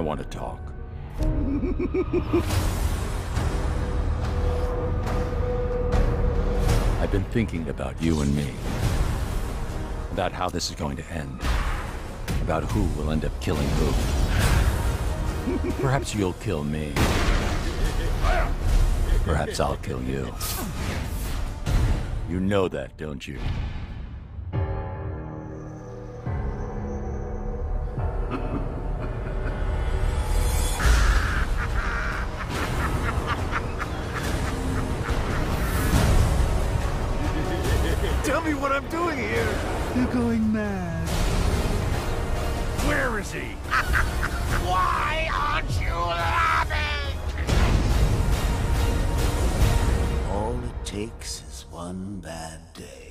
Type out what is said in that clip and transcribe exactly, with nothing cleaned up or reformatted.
want to talk. I've been thinking about you and me. About how this is going to end. About who will end up killing who. Perhaps you'll kill me. Perhaps I'll kill you. You know that, don't you? Tell me what I'm doing here! You're going mad. Where is he? Why aren't you laughing? All it takes is one bad day.